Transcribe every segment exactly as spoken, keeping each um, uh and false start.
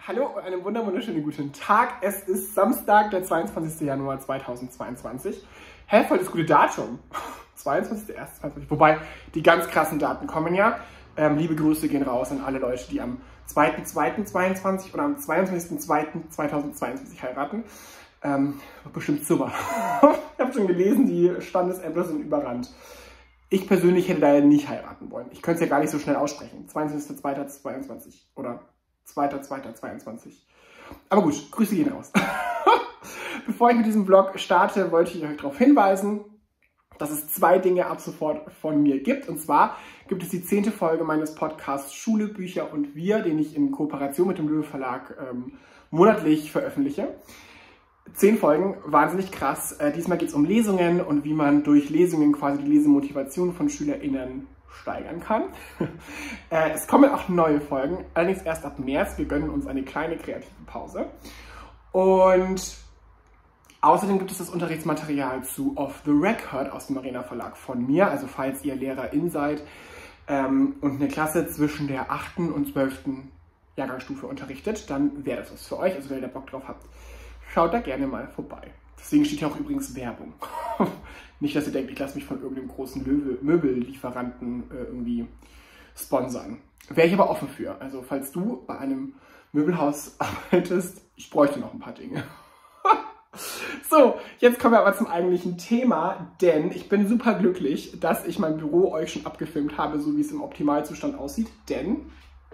Hallo und einen wunderschönen guten Tag. Es ist Samstag, der zweiundzwanzigste Januar zweitausendzweiundzwanzig. Hä, voll das gute Datum. zweiundzwanzigster erster zweiundzwanzig. Wobei, die ganz krassen Daten kommen ja. Ähm, liebe Grüße gehen raus an alle Leute, die am zweiten zweiten zweiundzwanzig oder am zweiundzwanzigsten zweiten zweitausendzweiundzwanzig heiraten. Ähm, bestimmt super. Ich habe schon gelesen, die Standesämter sind überrannt. Ich persönlich hätte da ja nicht heiraten wollen. Ich könnte es ja gar nicht so schnell aussprechen. zweiundzwanzigster zweiter zweiundzwanzig oder zweiter zweiter zweiundzwanzig. Aber gut, Grüße gehen raus. Bevor ich mit diesem Vlog starte, wollte ich euch darauf hinweisen, dass es zwei Dinge ab sofort von mir gibt. Und zwar gibt es die zehnte Folge meines Podcasts Schule, Bücher und Wir, den ich in Kooperation mit dem Löwe Verlag ähm, monatlich veröffentliche. Zehn Folgen, wahnsinnig krass. Äh, diesmal geht es um Lesungen und wie man durch Lesungen quasi die Lesemotivation von SchülerInnen steigern kann. äh, es kommen auch neue Folgen, allerdings erst ab März. Wir gönnen uns eine kleine kreative Pause. Und außerdem gibt es das Unterrichtsmaterial zu Off the Record aus dem Arena Verlag von mir. Also falls ihr Lehrerin seid ähm, und eine Klasse zwischen der achten und zwölften Jahrgangsstufe unterrichtet, dann wäre das was für euch. Also wenn ihr da Bock drauf habt, schaut da gerne mal vorbei. Deswegen steht hier auch übrigens Werbung. Nicht, dass ihr denkt, ich lasse mich von irgendeinem großen Löwe Möbellieferanten äh, irgendwie sponsern. Wäre ich aber offen für. Also falls du bei einem Möbelhaus arbeitest, ich bräuchte noch ein paar Dinge. So, jetzt kommen wir aber zum eigentlichen Thema, denn ich bin super glücklich, dass ich mein Büro euch schon abgefilmt habe, so wie es im Optimalzustand aussieht, denn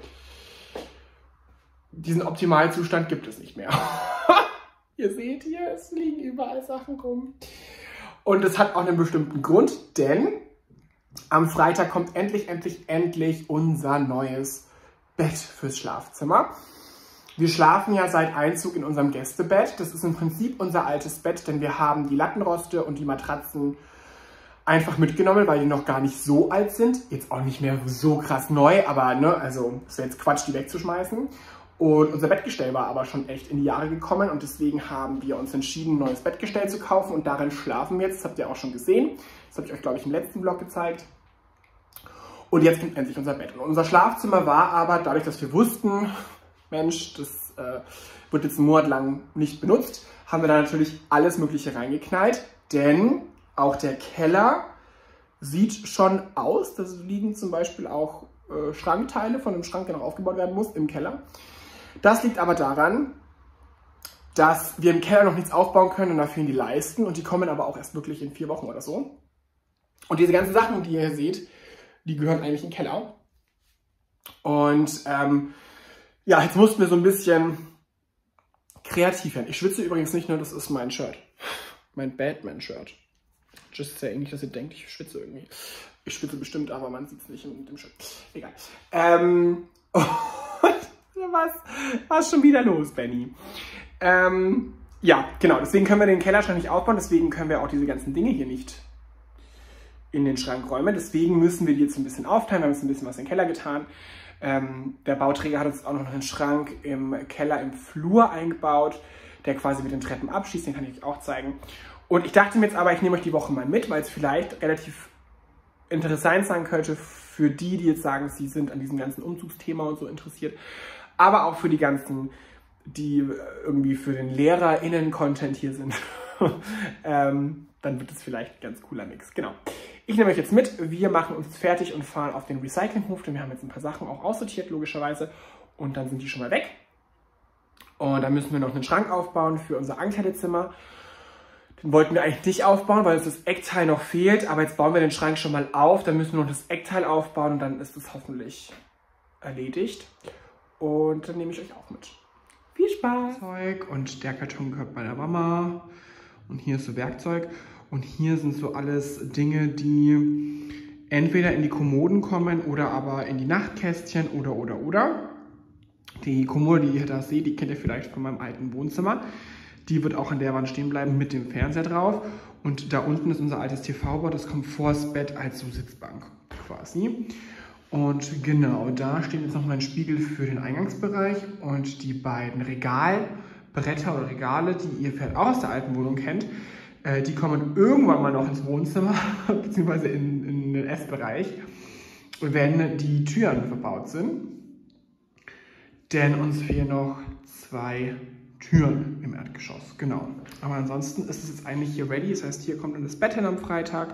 diesen Optimalzustand gibt es nicht mehr. Ihr seht hier, es liegen überall Sachen rum. Und es hat auch einen bestimmten Grund, denn am Freitag kommt endlich, endlich, endlich unser neues Bett fürs Schlafzimmer. Wir schlafen ja seit Einzug in unserem Gästebett. Das ist im Prinzip unser altes Bett, denn wir haben die Lattenroste und die Matratzen einfach mitgenommen, weil die noch gar nicht so alt sind. Jetzt auch nicht mehr so krass neu, aber ne, also es wäre jetzt Quatsch, die wegzuschmeißen. Und unser Bettgestell war aber schon echt in die Jahre gekommen und deswegen haben wir uns entschieden, ein neues Bettgestell zu kaufen und darin schlafen wir jetzt. Das habt ihr auch schon gesehen. Das habe ich euch, glaube ich, im letzten Vlog gezeigt. Und jetzt kommt endlich unser Bett. Und unser Schlafzimmer war aber, dadurch, dass wir wussten, Mensch, das äh, wird jetzt einen Monat lang nicht benutzt, haben wir da natürlich alles Mögliche reingeknallt, denn auch der Keller sieht schon aus. Da liegen zum Beispiel auch äh, Schrankteile von einem Schrank, der noch aufgebaut werden muss, im Keller. Das liegt aber daran, dass wir im Keller noch nichts aufbauen können und da fehlen die Leisten und die kommen aber auch erst wirklich in vier Wochen oder so. Und diese ganzen Sachen, die ihr hier seht, die gehören eigentlich in den Keller. Und ähm, ja, jetzt mussten wir so ein bisschen kreativ werden. Ich schwitze übrigens nicht nur, das ist mein Shirt. Mein Batman-Shirt. Just saying, nicht, dass ihr denkt, ich schwitze irgendwie. Ich schwitze bestimmt, aber man sieht es nicht in dem Shirt. Egal. Ähm, was, was ist schon wieder los, Benny? Ähm, ja, genau. Deswegen können wir den Kellerschrank nicht aufbauen. Deswegen können wir auch diese ganzen Dinge hier nicht in den Schrank räumen. Deswegen müssen wir die jetzt ein bisschen aufteilen. Wir haben jetzt ein bisschen was in den Keller getan. Ähm, der Bauträger hat uns auch noch einen Schrank im Keller im Flur eingebaut, der quasi mit den Treppen abschließt. Den kann ich euch auch zeigen. Und ich dachte mir jetzt aber, ich nehme euch die Woche mal mit, weil es vielleicht relativ interessant sein könnte für die, die jetzt sagen, sie sind an diesem ganzen Umzugsthema und so interessiert. Aber auch für die ganzen, die irgendwie für den LehrerInnen-Content hier sind. ähm, dann wird es vielleicht ein ganz cooler Mix. Genau. Ich nehme euch jetzt mit. Wir machen uns fertig und fahren auf den Recyclinghof, denn wir haben jetzt ein paar Sachen auch aussortiert, logischerweise. Und dann sind die schon mal weg. Und dann müssen wir noch einen Schrank aufbauen für unser Ankleidezimmer. Den wollten wir eigentlich nicht aufbauen, weil uns das Eckteil noch fehlt. Aber jetzt bauen wir den Schrank schon mal auf. Dann müssen wir noch das Eckteil aufbauen und dann ist es hoffentlich erledigt. Und dann nehme ich euch auch mit. Viel Spaß! Und der Karton gehört bei der Mama. Und hier ist so Werkzeug. Und hier sind so alles Dinge, die entweder in die Kommoden kommen oder aber in die Nachtkästchen oder, oder, oder. Die Kommode, die ihr da seht, die kennt ihr vielleicht von meinem alten Wohnzimmer. Die wird auch an der Wand stehen bleiben mit dem Fernseher drauf. Und da unten ist unser altes T V-Board, das kommt vors Bett als so Sitzbank quasi. Und genau, da steht jetzt noch mein Spiegel für den Eingangsbereich und die beiden Regalbretter oder Regale, die ihr vielleicht auch aus der alten Wohnung kennt, äh, die kommen irgendwann mal noch ins Wohnzimmer, beziehungsweise in, in den Essbereich, wenn die Türen verbaut sind. denn uns fehlen noch zwei Türen im Erdgeschoss, genau. Aber ansonsten ist es jetzt eigentlich hier ready, das heißt, hier kommt dann das Bett hin am Freitag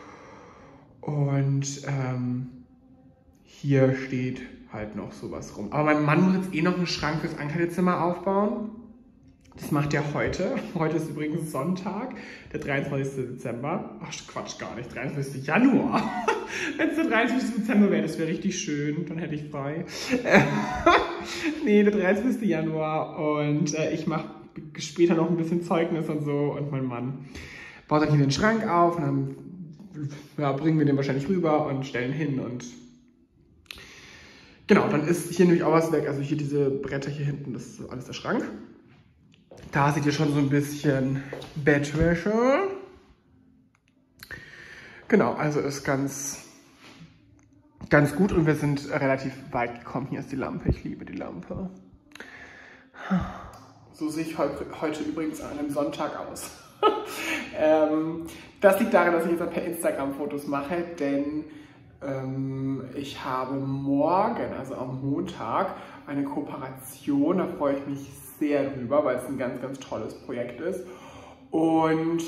und ähm, hier steht halt noch sowas rum. Aber mein Mann muss jetzt eh noch einen Schrank fürs Ankleidezimmer aufbauen. Das macht er heute. Heute ist übrigens Sonntag, der dreiundzwanzigste Dezember. Ach Quatsch, gar nicht, dreiundzwanzigste Januar. Wenn es der dreiundzwanzigste Dezember wäre, das wäre richtig schön, dann hätte ich frei. Nee, der dreiundzwanzigste Januar und äh, ich mache später noch ein bisschen Zeugnis und so und mein Mann baut dann hier den Schrank auf und dann ja, bringen wir den wahrscheinlich rüber und stellen hin und genau, dann ist hier nämlich auch was weg, also hier diese Bretter hier hinten, das ist alles der Schrank. Da seht ihr schon so ein bisschen Bettwäsche. Genau, also ist ganz, ganz gut und wir sind relativ weit gekommen. Hier ist die Lampe, ich liebe die Lampe. So sehe ich heute übrigens an einem Sonntag aus. ähm, das liegt daran, dass ich jetzt per Instagram Fotos mache, denn ähm, ich habe morgen, also am Montag, eine Kooperation, da freue ich mich sehr drüber, weil es ein ganz, ganz tolles Projekt ist. Und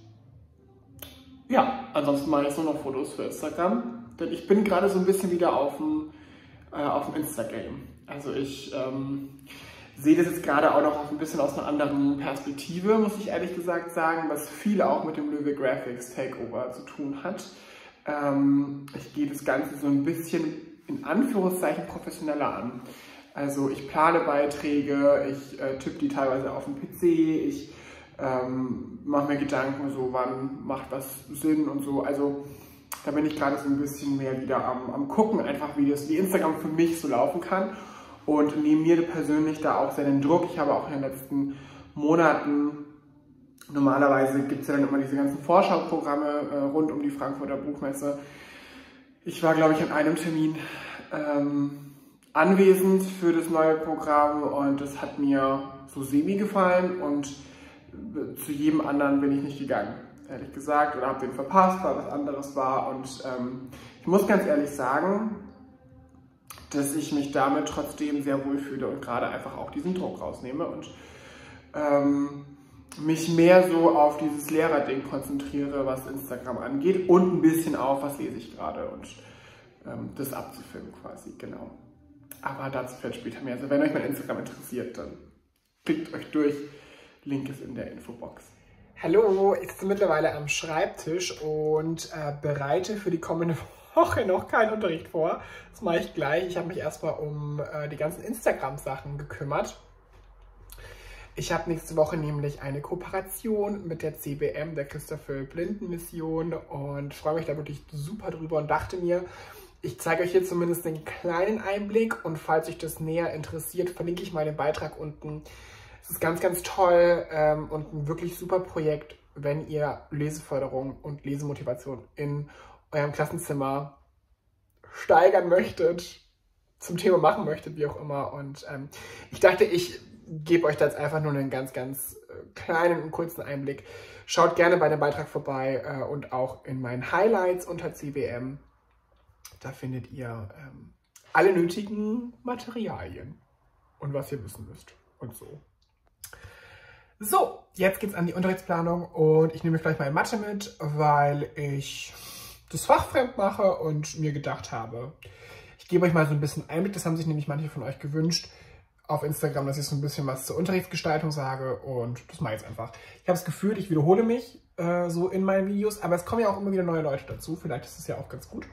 ja, ansonsten mache ich jetzt nur noch Fotos für Instagram, denn ich bin gerade so ein bisschen wieder auf dem, äh, auf dem Instagram. Also ich ähm, sehe das jetzt gerade auch noch ein bisschen aus einer anderen Perspektive, muss ich ehrlich gesagt sagen, was viel auch mit dem Löwe Graphics Takeover zu tun hat. Ähm, ich gehe das Ganze so ein bisschen in Anführungszeichen professioneller an. Also ich plane Beiträge, ich äh, tippe die teilweise auf dem P C, ich ähm, mache mir Gedanken, so wann macht was Sinn und so. Also da bin ich gerade so ein bisschen mehr wieder am, am gucken, einfach wie das wie Instagram für mich so laufen kann. Und nehme mir persönlich da auch sehr den Druck. Ich habe auch in den letzten Monaten, normalerweise gibt es ja dann immer diese ganzen Vorschauprogramme äh, rund um die Frankfurter Buchmesse. Ich war, glaube ich, an einem Termin ähm, anwesend für das neue Programm und es hat mir so semi gefallen und zu jedem anderen bin ich nicht gegangen, ehrlich gesagt, oder habe den verpasst, weil was anderes war und ähm, ich muss ganz ehrlich sagen, dass ich mich damit trotzdem sehr wohl fühle und gerade einfach auch diesen Druck rausnehme und ähm, mich mehr so auf dieses Lehrerding konzentriere, was Instagram angeht und ein bisschen auf, was lese ich gerade und ähm, das abzufilmen quasi, genau. Aber dazu vielleicht später mehr. Also wenn euch mein Instagram interessiert, dann klickt euch durch. Link ist in der Infobox. Hallo, ich sitze mittlerweile am Schreibtisch und äh, bereite für die kommende Woche noch keinen Unterricht vor. Das mache ich gleich. Ich habe mich erstmal um äh, die ganzen Instagram-Sachen gekümmert. Ich habe nächste Woche nämlich eine Kooperation mit der C B M, der Christopher Blinden Mission und freue mich da wirklich super drüber und dachte mir, ich zeige euch hier zumindest einen kleinen Einblick und falls euch das näher interessiert, verlinke ich mal den Beitrag unten. Es ist ganz, ganz toll ähm, und ein wirklich super Projekt, wenn ihr Leseförderung und Lesemotivation in eurem Klassenzimmer steigern möchtet, zum Thema machen möchtet, wie auch immer. Und ähm, ich dachte, ich gebe euch da jetzt einfach nur einen ganz, ganz äh, kleinen und kurzen Einblick. Schaut gerne bei dem Beitrag vorbei äh, und auch in meinen Highlights unter C B M. Da findet ihr ähm, alle nötigen Materialien und was ihr wissen müsst und so. So, jetzt geht's an die Unterrichtsplanung und ich nehme vielleicht mal Mathe mit, weil ich das Fach fremd mache und mir gedacht habe, ich gebe euch mal so ein bisschen Einblick, das haben sich nämlich manche von euch gewünscht auf Instagram, dass ich so ein bisschen was zur Unterrichtsgestaltung sage und das mache ich jetzt einfach. Ich habe das Gefühl, ich wiederhole mich äh, so in meinen Videos, aber es kommen ja auch immer wieder neue Leute dazu, vielleicht ist das ja auch ganz gut.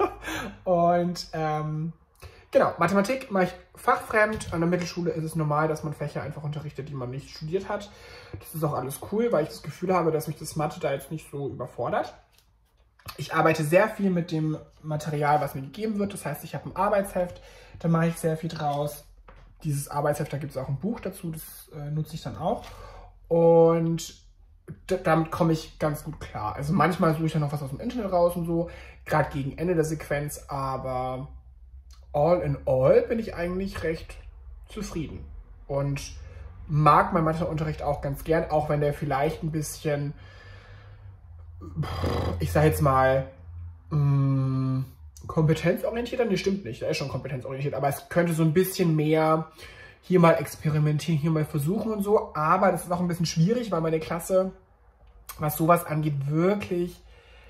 Und ähm, genau, Mathematik mache ich fachfremd. An der Mittelschule ist es normal, dass man Fächer einfach unterrichtet, die man nicht studiert hat. Das ist auch alles cool, weil ich das Gefühl habe, dass mich das Mathe da jetzt nicht so überfordert. Ich arbeite sehr viel mit dem Material, was mir gegeben wird. Das heißt, ich habe ein Arbeitsheft, da mache ich sehr viel draus. Dieses Arbeitsheft, da gibt es auch ein Buch dazu, das äh, nutze ich dann auch. Und damit komme ich ganz gut klar. Also manchmal suche ich dann noch was aus dem Internet raus und so, gerade gegen Ende der Sequenz, aber all in all bin ich eigentlich recht zufrieden und mag meinen Matheunterricht auch ganz gern, auch wenn der vielleicht ein bisschen, ich sage jetzt mal, kompetenzorientierter? Nee, stimmt nicht. Er ist schon kompetenzorientiert, aber es könnte so ein bisschen mehr hier mal experimentieren, hier mal versuchen und so. Aber das ist auch ein bisschen schwierig, weil meine Klasse, was sowas angeht, wirklich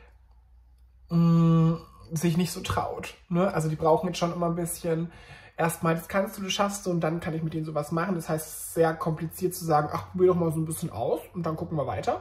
mh, sich nicht so traut. Ne? Also die brauchen jetzt schon immer ein bisschen, erstmal, das kannst du, das schaffst du und dann kann ich mit denen sowas machen. Das heißt, es ist sehr kompliziert zu sagen, ach, probier doch mal so ein bisschen aus und dann gucken wir weiter.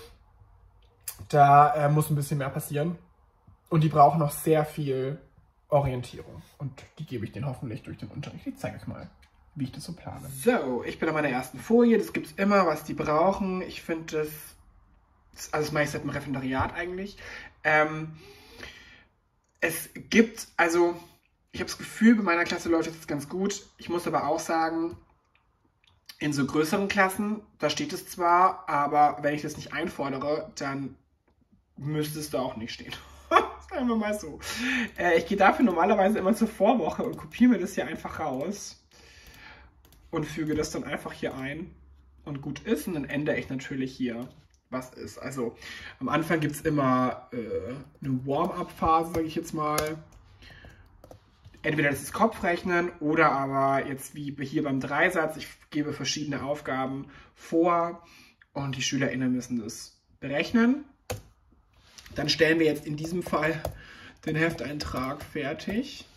Da äh, muss ein bisschen mehr passieren. Und die brauchen noch sehr viel Orientierung. Und die gebe ich denen hoffentlich durch den Unterricht. Ich zeige euch mal, wie ich das so plane. So, ich bin an meiner ersten Folie. Das gibt es immer, was die brauchen. Ich finde das, also das mache ich seit dem Referendariat eigentlich. Ähm, es gibt, also ich habe das Gefühl, bei meiner Klasse läuft es ganz gut. Ich muss aber auch sagen, in so größeren Klassen, da steht es zwar, aber wenn ich das nicht einfordere, dann müsste es da auch nicht stehen. Sagen wir mal so. Äh, ich gehe dafür normalerweise immer zur Vorwoche und kopiere mir das hier einfach raus und füge das dann einfach hier ein und gut ist. Und dann ändere ich natürlich hier, was ist. Also am Anfang gibt es immer äh, eine Warm-up-Phase, sage ich jetzt mal. Entweder das ist Kopfrechnen oder aber jetzt wie hier beim Dreisatz, ich gebe verschiedene Aufgaben vor und die SchülerInnen müssen das berechnen. Dann stellen wir jetzt in diesem Fall den Hefteintrag fertig.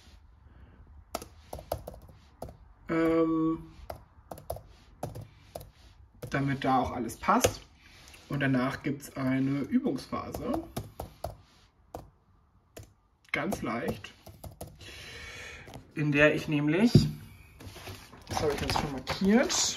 Ähm, damit da auch alles passt. Und danach gibt es eine Übungsphase. Ganz leicht. In der ich nämlich, das habe ich jetzt schon markiert,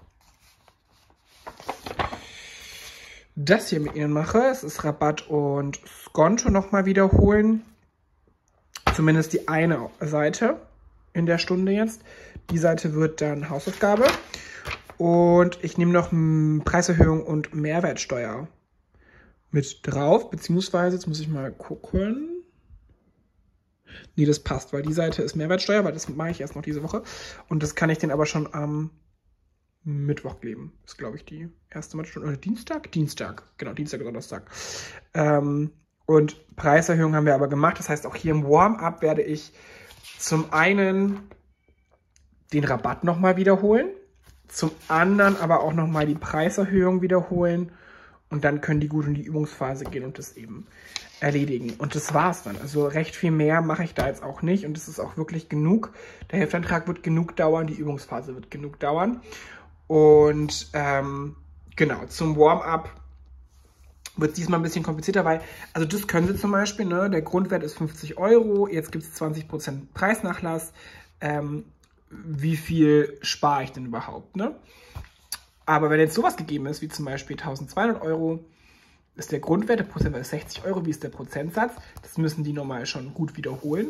das hier mit Ihnen mache. Es ist Rabatt und Skonto nochmal wiederholen. Zumindest die eine Seite in der Stunde jetzt. Die Seite wird dann Hausaufgabe. Und ich nehme noch Preiserhöhung und Mehrwertsteuer mit drauf. Beziehungsweise, jetzt muss ich mal gucken. Nee, das passt, weil die Seite ist Mehrwertsteuer, weil das mache ich erst noch diese Woche. Und das kann ich den aber schon am Mittwoch geben. Das ist, glaube ich, die erste Mathestunde. Oder Dienstag? Dienstag. Genau, Dienstag oder Donnerstag. Ähm, und Preiserhöhung haben wir aber gemacht. Das heißt, auch hier im Warm-up werde ich zum einen den Rabatt nochmal wiederholen. Zum anderen aber auch nochmal die Preiserhöhung wiederholen. Und dann können die gut in die Übungsphase gehen und das eben erledigen. Und das war's dann. Also recht viel mehr mache ich da jetzt auch nicht. Und das ist auch wirklich genug. Der Heftantrag wird genug dauern. Die Übungsphase wird genug dauern. Und ähm, genau, zum Warm-up wird es diesmal ein bisschen komplizierter, weil, also das können sie zum Beispiel, ne? Der Grundwert ist fünfzig Euro, jetzt gibt es zwanzig Prozent Preisnachlass. Ähm, wie viel spare ich denn überhaupt, ne? Aber wenn jetzt sowas gegeben ist, wie zum Beispiel eintausendzweihundert Euro, ist der Grundwert, der Prozentwert ist sechzig Euro, wie ist der Prozentsatz? Das müssen die normal schon gut wiederholen.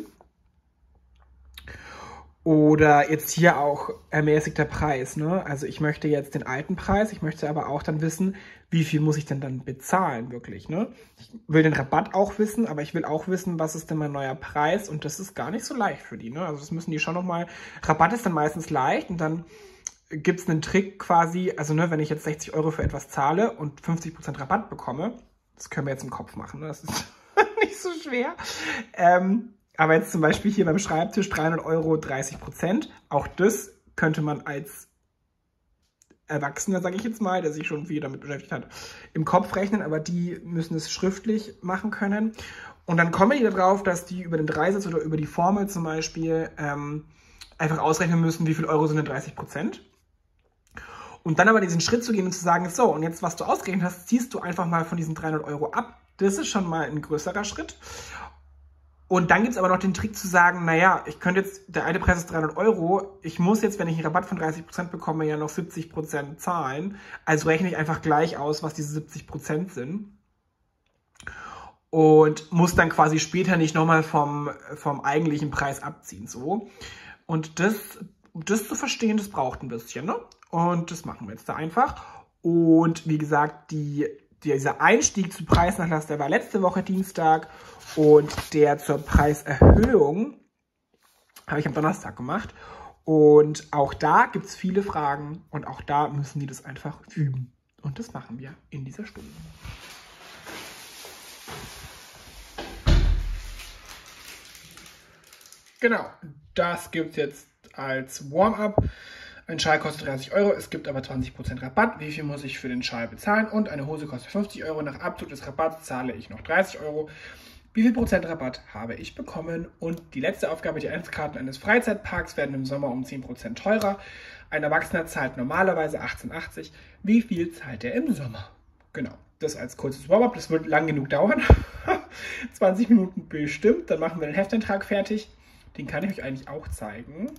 Oder jetzt hier auch ermäßigter Preis, ne? Also ich möchte jetzt den alten Preis, ich möchte aber auch dann wissen, wie viel muss ich denn dann bezahlen wirklich, ne? Ich will den Rabatt auch wissen, aber ich will auch wissen, was ist denn mein neuer Preis und das ist gar nicht so leicht für die, ne? Also das müssen die schon nochmal, Rabatt ist dann meistens leicht und dann gibt es einen Trick quasi, also ne, wenn ich jetzt sechzig Euro für etwas zahle und fünfzig Prozent Rabatt bekomme, das können wir jetzt im Kopf machen, ne? Das ist nicht so schwer, ähm, aber jetzt zum Beispiel hier beim Schreibtisch dreihundert Euro, dreißig Prozent. Auch das könnte man als Erwachsener, sage ich jetzt mal, der sich schon viel damit beschäftigt hat, im Kopf rechnen. Aber die müssen es schriftlich machen können. Und dann kommen die darauf, dass die über den Dreisatz oder über die Formel zum Beispiel ähm, einfach ausrechnen müssen, wie viel Euro sind denn dreißig Prozent. Und dann aber diesen Schritt zu gehen und zu sagen, so, und jetzt, was du ausgerechnet hast, ziehst du einfach mal von diesen dreihundert Euro ab. Das ist schon mal ein größerer Schritt. Und dann gibt es aber noch den Trick zu sagen, naja, ich könnte jetzt, der alte Preis ist dreihundert Euro, ich muss jetzt, wenn ich einen Rabatt von dreißig Prozent bekomme, ja noch siebzig Prozent zahlen. Also rechne ich einfach gleich aus, was diese siebzig Prozent sind. Und muss dann quasi später nicht nochmal vom, vom eigentlichen Preis abziehen. So. Und das, das zu verstehen, das braucht ein bisschen, ne? Und das machen wir jetzt da einfach. Und wie gesagt, die, dieser Einstieg zu Preisnachlass, der war letzte Woche Dienstag. Und der zur Preiserhöhung habe ich am Donnerstag gemacht. Und auch da gibt es viele Fragen und auch da müssen die das einfach üben. Und das machen wir in dieser Stunde. Genau, das gibt es jetzt als Warm-up. Ein Schal kostet dreißig Euro, es gibt aber zwanzig Prozent Rabatt. Wie viel muss ich für den Schal bezahlen? Und eine Hose kostet fünfzig Euro. Nach Abzug des Rabatts zahle ich noch dreißig Euro. Wie viel Prozent Rabatt habe ich bekommen? Und die letzte Aufgabe, die Eintrittskarten eines Freizeitparks werden im Sommer um zehn Prozent teurer. Ein Erwachsener zahlt normalerweise achtzehn achtzig. Wie viel zahlt er im Sommer? Genau, das als kurzes Warm-up. Das wird lang genug dauern. zwanzig Minuten bestimmt. Dann machen wir den Hefteintrag fertig. Den kann ich euch eigentlich auch zeigen.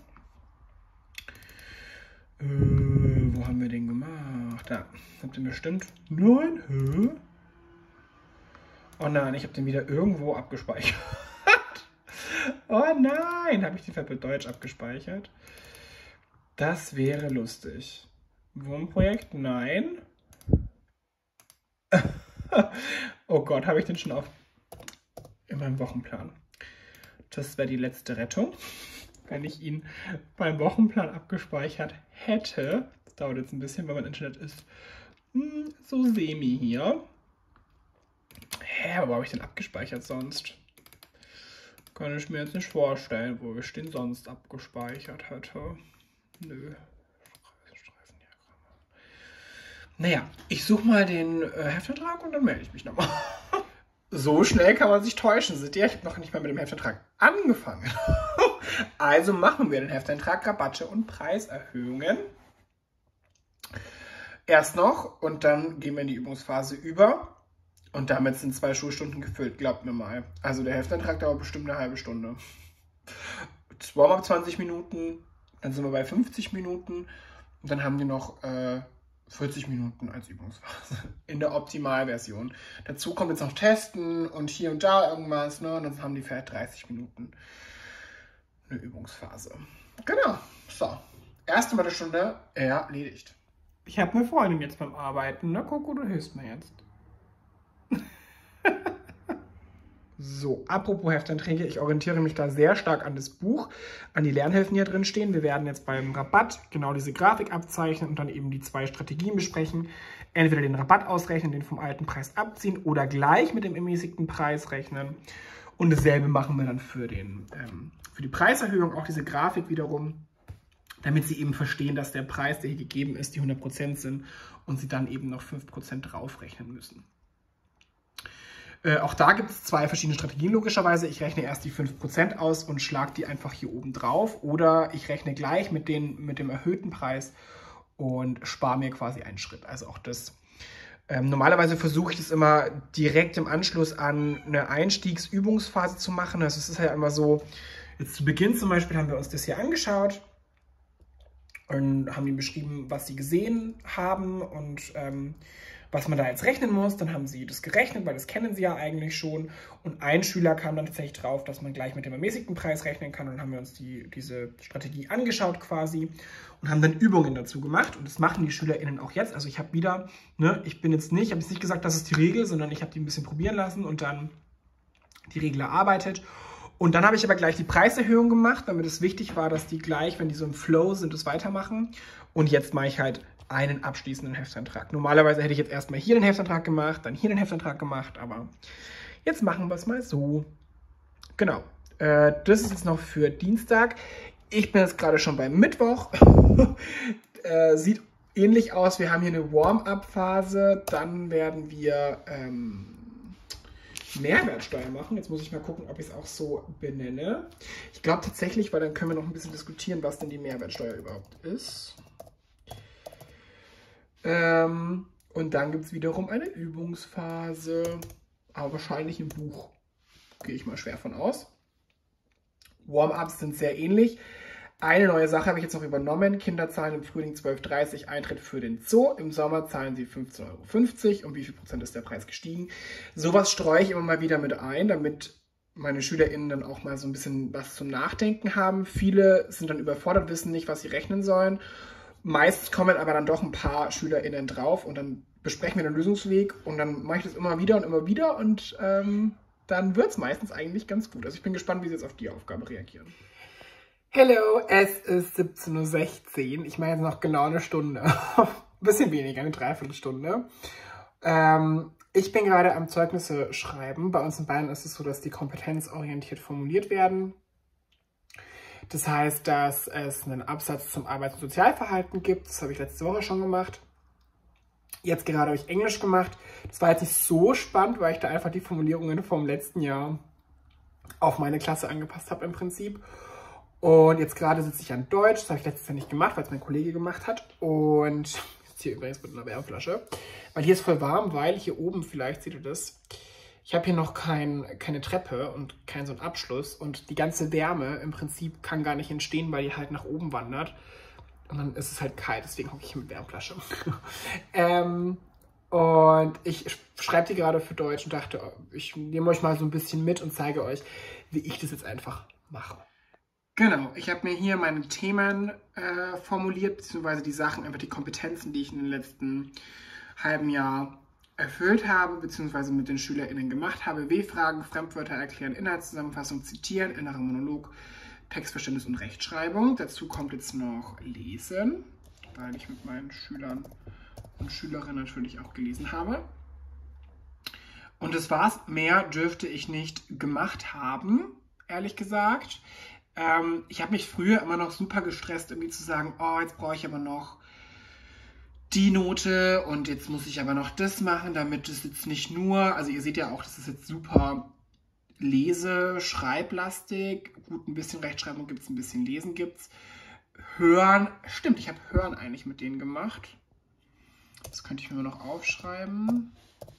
Äh, wo haben wir den gemacht? Da, habt ihr bestimmt. Nein, hä? Oh nein, ich habe den wieder irgendwo abgespeichert. Oh nein, habe ich den für Deutsch abgespeichert? Das wäre lustig. Wohnprojekt? Nein. Oh Gott, habe ich den schon auf in meinem Wochenplan? Das wäre die letzte Rettung. Wenn ich ihn beim Wochenplan abgespeichert hätte. Das dauert jetzt ein bisschen, weil mein Internet ist hm, so semi hier. Hä, wo habe ich den abgespeichert sonst? Kann ich mir jetzt nicht vorstellen, wo ich den sonst abgespeichert hätte. Nö. Naja, ich suche mal den äh, Heftvertrag und dann melde ich mich nochmal. So schnell kann man sich täuschen. Seht ihr, ich habe noch nicht mal mit dem Heftvertrag angefangen. Also machen wir den Hefteintrag, Rabatte und Preiserhöhungen. Erst noch und dann gehen wir in die Übungsphase über. Und damit sind zwei Schulstunden gefüllt, glaubt mir mal. Also der Hefteintrag dauert bestimmt eine halbe Stunde. Das Warm-up zwanzig Minuten, dann sind wir bei fünfzig Minuten. Und dann haben wir noch äh, vierzig Minuten als Übungsphase in der Optimalversion. Dazu kommt jetzt noch Testen und hier und da irgendwas, ne? Und dann haben die vielleicht dreißig Minuten eine Übungsphase. Genau, so. Erste mal eine Stunde erledigt. Ich habe eine Freundin jetzt beim Arbeiten, ne? Coco, du hilfst mir jetzt. So, apropos Hefteinträge, ich orientiere mich da sehr stark an das Buch, an die Lernhilfen, die hier drin stehen. Wir werden jetzt beim Rabatt genau diese Grafik abzeichnen und dann eben die zwei Strategien besprechen. Entweder den Rabatt ausrechnen, den vom alten Preis abziehen oder gleich mit dem ermäßigten Preis rechnen. Und dasselbe machen wir dann für, den, ähm, für die Preiserhöhung, auch diese Grafik wiederum, damit Sie eben verstehen, dass der Preis, der hier gegeben ist, die hundert Prozent sind und Sie dann eben noch fünf Prozent draufrechnen müssen. Äh, auch da gibt es zwei verschiedene Strategien logischerweise. Ich rechne erst die fünf Prozent aus und schlage die einfach hier oben drauf. Oder ich rechne gleich mit, den, mit dem erhöhten Preis und spare mir quasi einen Schritt. Also auch das. Ähm, normalerweise versuche ich das immer direkt im Anschluss an eine Einstiegsübungsphase zu machen. Also es ist ja immer so, jetzt zu Beginn zum Beispiel haben wir uns das hier angeschaut und haben ihnen beschrieben, was sie gesehen haben und ähm, was man da jetzt rechnen muss. Dann haben sie das gerechnet, weil das kennen sie ja eigentlich schon. Und ein Schüler kam dann tatsächlich drauf, dass man gleich mit dem ermäßigten Preis rechnen kann. Und dann haben wir uns die, diese Strategie angeschaut quasi und haben dann Übungen dazu gemacht. Und das machen die SchülerInnen auch jetzt. Also ich habe wieder, ne, ich bin jetzt nicht, ich habe jetzt nicht gesagt, das ist die Regel, sondern ich habe die ein bisschen probieren lassen und dann die Regel erarbeitet. Und dann habe ich aber gleich die Preiserhöhung gemacht, weil mir das wichtig war, dass die gleich, wenn die so im Flow sind, das weitermachen. Und jetzt mache ich halt einen abschließenden Heftantrag. Normalerweise hätte ich jetzt erstmal hier den Heftantrag gemacht, dann hier den Heftantrag gemacht, aber jetzt machen wir es mal so. Genau, äh, das ist jetzt noch für Dienstag. Ich bin jetzt gerade schon beim Mittwoch. äh, sieht ähnlich aus, wir haben hier eine Warm-up-Phase, dann werden wir ähm, Mehrwertsteuer machen. Jetzt muss ich mal gucken, ob ich es auch so benenne. Ich glaube tatsächlich, weil dann können wir noch ein bisschen diskutieren, was denn die Mehrwertsteuer überhaupt ist. Ähm, und dann gibt es wiederum eine Übungsphase, aber wahrscheinlich im Buch, gehe ich mal schwer von aus. Warm-ups sind sehr ähnlich. Eine neue Sache habe ich jetzt noch übernommen. Kinder zahlen im Frühling zwölf Euro dreißig Eintritt für den Zoo. Im Sommer zahlen sie fünfzehn Euro fünfzig. Um wie viel Prozent ist der Preis gestiegen? Sowas streue ich immer mal wieder mit ein, damit meine SchülerInnen dann auch mal so ein bisschen was zum Nachdenken haben. Viele sind dann überfordert, wissen nicht, was sie rechnen sollen. Meist kommen aber dann doch ein paar SchülerInnen drauf und dann besprechen wir den Lösungsweg und dann mache ich das immer wieder und immer wieder und ähm, dann wird es meistens eigentlich ganz gut. Also ich bin gespannt, wie sie jetzt auf die Aufgabe reagieren. Hello, es ist siebzehn Uhr sechzehn. Ich mache jetzt noch genau eine Stunde. Ein bisschen weniger, eine Dreiviertelstunde. Ähm, ich bin gerade am Zeugnisse schreiben. Bei uns in Bayern ist es so, dass die kompetenzorientiert formuliert werden. Das heißt, dass es einen Absatz zum Arbeits- und Sozialverhalten gibt. Das habe ich letzte Woche schon gemacht. Jetzt gerade habe ich Englisch gemacht. Das war jetzt nicht so spannend, weil ich da einfach die Formulierungen vom letzten Jahr auf meine Klasse angepasst habe im Prinzip. Und jetzt gerade sitze ich an Deutsch. Das habe ich letztes Jahr nicht gemacht, weil es mein Kollege gemacht hat. Und ich sitze hier übrigens mit einer Wärmflasche. Weil hier ist voll warm, weil hier oben, vielleicht seht ihr das, ich habe hier noch kein, keine Treppe und keinen so einen Abschluss. Und die ganze Wärme im Prinzip kann gar nicht entstehen, weil die halt nach oben wandert. Und dann ist es halt kalt, deswegen hocke ich hier mit Wärmflasche. ähm, und ich schreibe die gerade für Deutsch und dachte, ich nehme euch mal so ein bisschen mit und zeige euch, wie ich das jetzt einfach mache. Genau, ich habe mir hier meine Themen äh, formuliert, beziehungsweise die Sachen, einfach die Kompetenzen, die ich in den letzten halben Jahr erfüllt habe, beziehungsweise mit den SchülerInnen gemacht habe. W-Fragen, Fremdwörter erklären, Inhaltszusammenfassung, zitieren, innerer Monolog, Textverständnis und Rechtschreibung. Dazu kommt jetzt noch Lesen, weil ich mit meinen Schülern und Schülerinnen natürlich auch gelesen habe. Und das war's. Mehr dürfte ich nicht gemacht haben, ehrlich gesagt. Ähm, ich habe mich früher immer noch super gestresst, irgendwie zu sagen, oh, jetzt brauche ich aber noch die Note und jetzt muss ich aber noch das machen, damit es jetzt nicht nur, also ihr seht ja auch, das ist jetzt super Lese-, Schreiblastig, gut, ein bisschen Rechtschreibung gibt es, ein bisschen Lesen gibt es. Hören, stimmt, ich habe Hören eigentlich mit denen gemacht. Das könnte ich mir noch aufschreiben.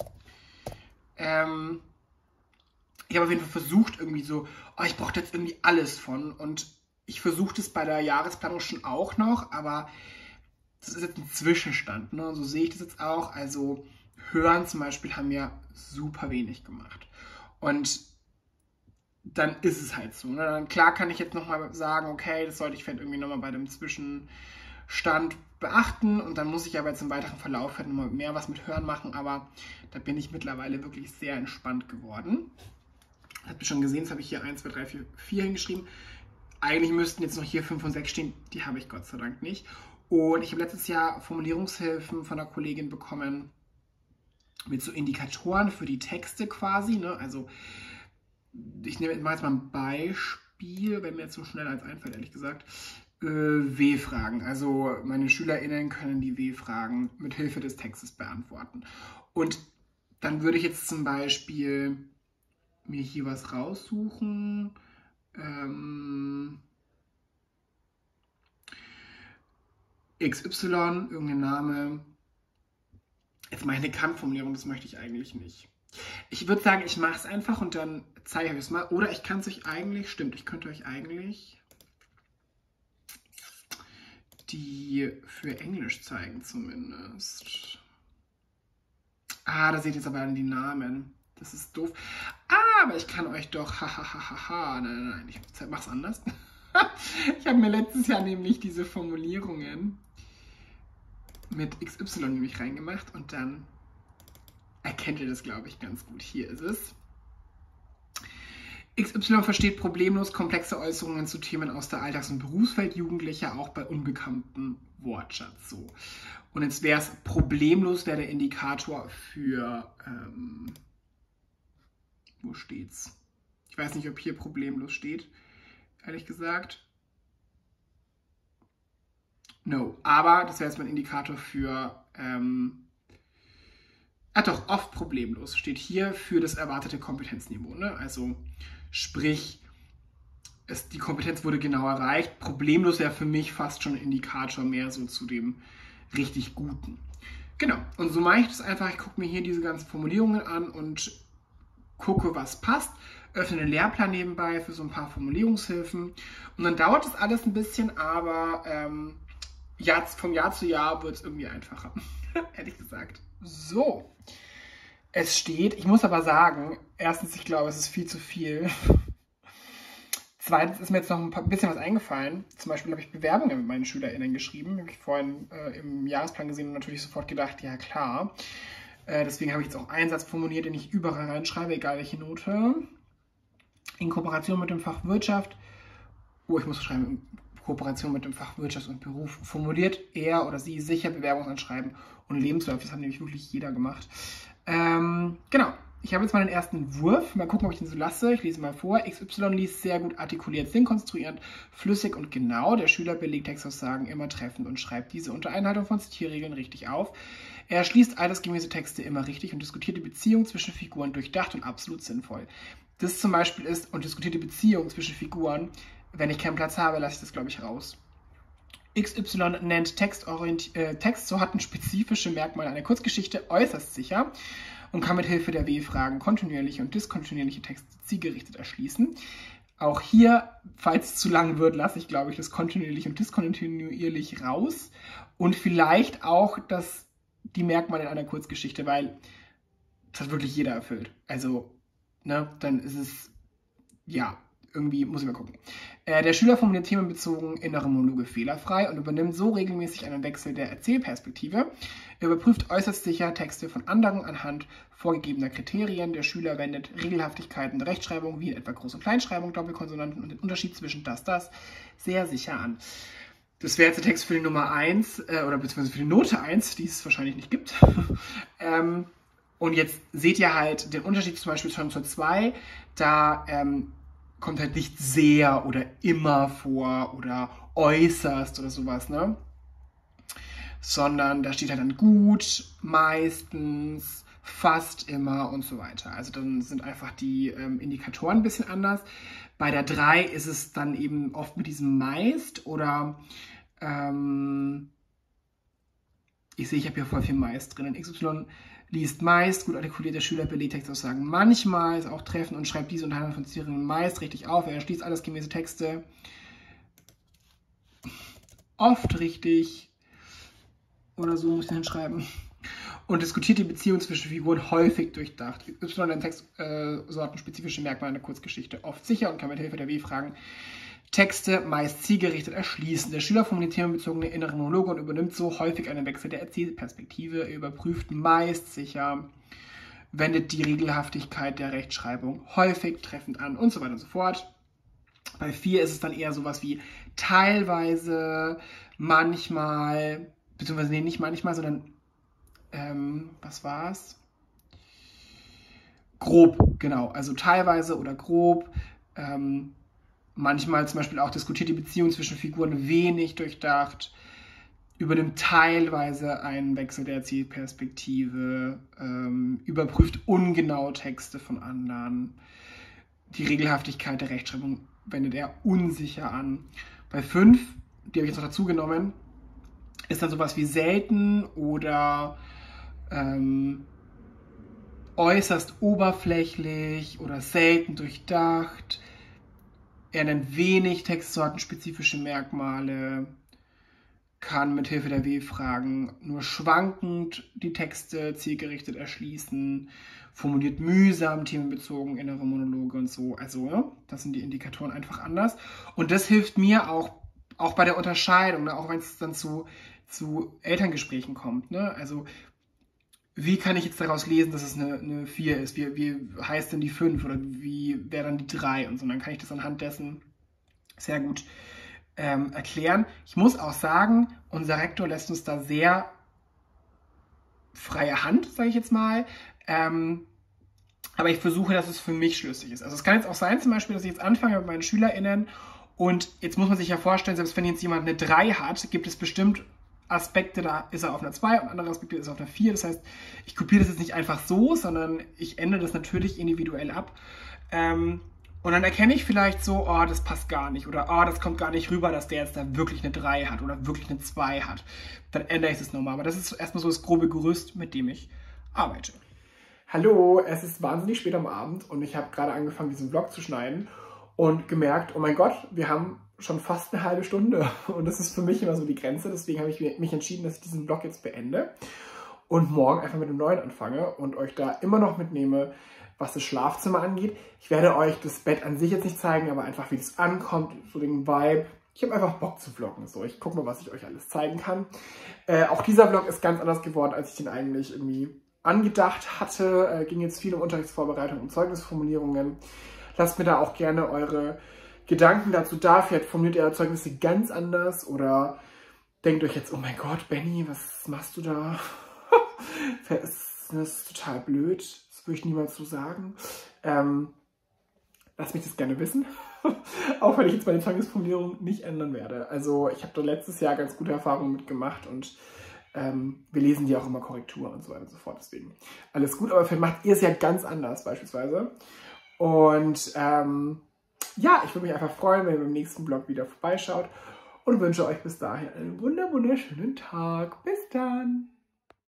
Ähm, ich habe auf jeden Fall versucht, irgendwie so, oh, ich brauche jetzt irgendwie alles von. Und ich versuche das bei der Jahresplanung schon auch noch, aber das ist jetzt ein Zwischenstand, ne? So sehe ich das jetzt auch. Also Hören zum Beispiel haben wir super wenig gemacht. Und dann ist es halt so. Ne? Dann, klar kann ich jetzt nochmal sagen, okay, das sollte ich vielleicht irgendwie nochmal bei dem Zwischenstand beachten und dann muss ich aber jetzt im weiteren Verlauf halt nochmal mehr was mit Hören machen, aber da bin ich mittlerweile wirklich sehr entspannt geworden. Habt ihr schon gesehen, das habe ich hier eins, zwei, drei, vier, vier hingeschrieben. Eigentlich müssten jetzt noch hier fünf und sechs stehen, die habe ich Gott sei Dank nicht. Und ich habe letztes Jahr Formulierungshilfen von einer Kollegin bekommen mit so Indikatoren für die Texte quasi, ne? Also ich nehme jetzt mal ein Beispiel, wenn mir jetzt so schnell als einfällt, ehrlich gesagt. Äh, W-Fragen. Also meine SchülerInnen können die W-Fragen mit Hilfe des Textes beantworten. Und dann würde ich jetzt zum Beispiel mir hier was raussuchen. Ähm, X Y, irgendein Name. Jetzt mache ich eine Kann-Formulierung, das möchte ich eigentlich nicht. Ich würde sagen, ich mache es einfach und dann zeige ich euch es mal. Oder ich kann es euch eigentlich, stimmt, ich könnte euch eigentlich die für Englisch zeigen zumindest. Ah, da seht ihr jetzt aber dann die Namen. Das ist doof. Ah, aber ich kann euch doch, hahaha, nein, nein, nein, ich mache es anders. Ich habe mir letztes Jahr nämlich diese Formulierungen mit X Y nämlich reingemacht und dann erkennt ihr das, glaube ich, ganz gut. Hier ist es. X Y versteht problemlos komplexe Äußerungen zu Themen aus der Alltags- und Berufswelt Jugendlicher, auch bei unbekanntem Wortschatz. So. Und jetzt wäre es problemlos, wäre der Indikator für, ähm, wo steht's? Ich weiß nicht, ob hier problemlos steht, ehrlich gesagt. No, aber das wäre jetzt mein Indikator für, ähm, ah doch, oft problemlos steht hier für das erwartete Kompetenzniveau. Ne? Also sprich, es, die Kompetenz wurde genau erreicht. Problemlos wäre für mich fast schon ein Indikator mehr so zu dem richtig Guten. Genau, und so mache ich das einfach. Ich gucke mir hier diese ganzen Formulierungen an und gucke, was passt. Öffne den Lehrplan nebenbei für so ein paar Formulierungshilfen. Und dann dauert das alles ein bisschen, aber ähm, ja, vom Jahr zu Jahr wird es irgendwie einfacher. Ehrlich gesagt. So, es steht, ich muss aber sagen, erstens, ich glaube, es ist viel zu viel. Zweitens ist mir jetzt noch ein paar, bisschen was eingefallen. Zum Beispiel habe ich Bewerbungen mit meinen SchülerInnen geschrieben. Habe ich vorhin äh, im Jahresplan gesehen und natürlich sofort gedacht, ja klar. Äh, deswegen habe ich jetzt auch einen Satz formuliert, den ich überall reinschreibe, egal welche Note. In Kooperation mit dem Fach Wirtschaft, oh, ich muss schreiben, in Kooperation mit dem Fach Wirtschaft und Beruf formuliert er oder sie sicher Bewerbungsanschreiben und Lebenslauf. Das hat nämlich wirklich jeder gemacht. Ähm, genau. ich habe jetzt mal den ersten Entwurf. Mal gucken, ob ich den so lasse. Ich lese mal vor. X Y liest sehr gut artikuliert, sinnkonstruierend, flüssig und genau. Der Schüler belegt Textaussagen immer treffend und schreibt diese unter Einhaltung von Zitierregeln richtig auf. Er schließt altersgemäße Texte immer richtig und diskutiert die Beziehung zwischen Figuren durchdacht und absolut sinnvoll. Das zum Beispiel ist, und diskutiert die Beziehung zwischen Figuren, wenn ich keinen Platz habe, lasse ich das, glaube ich, raus. X Y nennt Textorient äh, Textsorten spezifische Merkmale einer Kurzgeschichte äußerst sicher und kann mit Hilfe der W-Fragen kontinuierliche und diskontinuierliche Texte zielgerichtet erschließen. Auch hier, falls es zu lang wird, lasse ich, glaube ich, das kontinuierlich und diskontinuierlich raus und vielleicht auch das, die Merkmale in einer Kurzgeschichte, weil das hat wirklich jeder erfüllt. Also, ne, dann ist es, ja, irgendwie muss ich mal gucken. Äh, der Schüler formuliert themenbezogen innere Monologe fehlerfrei und übernimmt so regelmäßig einen Wechsel der Erzählperspektive. Er überprüft äußerst sicher Texte von anderen anhand vorgegebener Kriterien. Der Schüler wendet Regelhaftigkeiten der Rechtschreibung, wie in etwa Groß- und Kleinschreibung, Doppelkonsonanten und den Unterschied zwischen das, das sehr sicher an. Das wäre jetzt der Text für die Nummer eins, äh, oder beziehungsweise für die Note eins, die es wahrscheinlich nicht gibt. ähm, und jetzt seht ihr halt den Unterschied zum Beispiel schon zur zwei, da ähm, kommt halt nicht sehr oder immer vor oder äußerst oder sowas, ne? Sondern da steht halt dann gut, meistens, fast immer und so weiter. Also dann sind einfach die ähm, Indikatoren ein bisschen anders. Bei der drei ist es dann eben oft mit diesem meist oder ähm, ich sehe, ich habe hier voll viel meist drin. In X Y liest meist, gut artikuliert der Schüler belegt Textaussagen manchmal, ist auch treffend und schreibt diese Unterhaltung von Zitierungen meist richtig auf. Er schließt alles gemäße Texte oft richtig oder so muss ich hinschreiben. Und diskutiert die Beziehung zwischen Figuren häufig durchdacht. Y in Textsorten äh, spezifische Merkmale einer Kurzgeschichte oft sicher und kann mit Hilfe der W-Fragen Texte meist zielgerichtet erschließen. Der Schüler formuliert themenbezogene innere Monologe und übernimmt so häufig einen Wechsel der Erzählperspektive. Er überprüft meist sicher, wendet die Regelhaftigkeit der Rechtschreibung häufig treffend an und so weiter und so fort. Bei vier ist es dann eher sowas wie teilweise, manchmal, beziehungsweise nee, nicht manchmal, sondern ähm, was war's? Grob, genau. Also teilweise oder grob. Ähm, Manchmal zum Beispiel auch diskutiert die Beziehung zwischen Figuren wenig durchdacht, übernimmt teilweise einen Wechsel der Erzählperspektive, ähm, überprüft ungenau Texte von anderen. Die Regelhaftigkeit der Rechtschreibung wendet er unsicher an. Bei fünf, die habe ich jetzt noch dazu genommen, ist dann sowas wie selten oder ähm, äußerst oberflächlich oder selten durchdacht. Er nennt wenig textsortenspezifische Merkmale, kann mit Hilfe der W-Fragen nur schwankend die Texte zielgerichtet erschließen, formuliert mühsam themenbezogen innere Monologe und so. Also, ja, das sind die Indikatoren einfach anders. Und das hilft mir auch, auch bei der Unterscheidung, ne? Auch wenn es dann zu, zu Elterngesprächen kommt. Ne? Also, wie kann ich jetzt daraus lesen, dass es eine, eine vier ist? Wie, wie heißt denn die fünf oder wie wäre dann die drei? Und so, und dann kann ich das anhand dessen sehr gut ähm, erklären. Ich muss auch sagen, unser Rektor lässt uns da sehr freie Hand, sage ich jetzt mal. Ähm, aber ich versuche, dass es für mich schlüssig ist. Also es kann jetzt auch sein, zum Beispiel, dass ich jetzt anfange mit meinen SchülerInnen und jetzt muss man sich ja vorstellen, selbst wenn jetzt jemand eine drei hat, gibt es bestimmt Aspekte, da ist er auf einer zwei und andere Aspekte ist er auf einer vier. Das heißt, ich kopiere das jetzt nicht einfach so, sondern ich ändere das natürlich individuell ab. Ähm, und dann erkenne ich vielleicht so, oh, das passt gar nicht. Oder oh, das kommt gar nicht rüber, dass der jetzt da wirklich eine drei hat oder wirklich eine zwei hat. Dann ändere ich das nochmal. Aber das ist erstmal so das grobe Gerüst, mit dem ich arbeite. Hallo, es ist wahnsinnig spät am Abend und ich habe gerade angefangen, diesen Vlog zu schneiden und gemerkt, oh mein Gott, wir haben schon fast eine halbe Stunde und das ist für mich immer so die Grenze, deswegen habe ich mich entschieden, dass ich diesen Vlog jetzt beende und morgen einfach mit einem neuen anfange und euch da immer noch mitnehme, was das Schlafzimmer angeht. Ich werde euch das Bett an sich jetzt nicht zeigen, aber einfach wie das ankommt, so den Vibe. Ich habe einfach Bock zu vloggen, so. Ich gucke mal, was ich euch alles zeigen kann. Äh, auch dieser Vlog ist ganz anders geworden, als ich den eigentlich irgendwie angedacht hatte. Äh, ging jetzt viel um Unterrichtsvorbereitung und Zeugnisformulierungen. Lasst mir da auch gerne eure Gedanken dazu da. Vielleicht formuliert ihr Zeugnisse ganz anders oder denkt euch jetzt, oh mein Gott, Benny, was machst du da? Das ist total blöd. Das würde ich niemals so sagen. Ähm, Lass mich das gerne wissen. Auch wenn ich jetzt meine Tagesformulierung nicht ändern werde. Also ich habe da letztes Jahr ganz gute Erfahrungen mitgemacht und ähm, wir lesen die auch immer Korrektur und so weiter und so fort. Deswegen alles gut, aber vielleicht macht ihr es ja ganz anders beispielsweise. Und ähm, ja, ich würde mich einfach freuen, wenn ihr beim nächsten Vlog wieder vorbeischaut und wünsche euch bis dahin einen wunder wunderschönen Tag. Bis dann!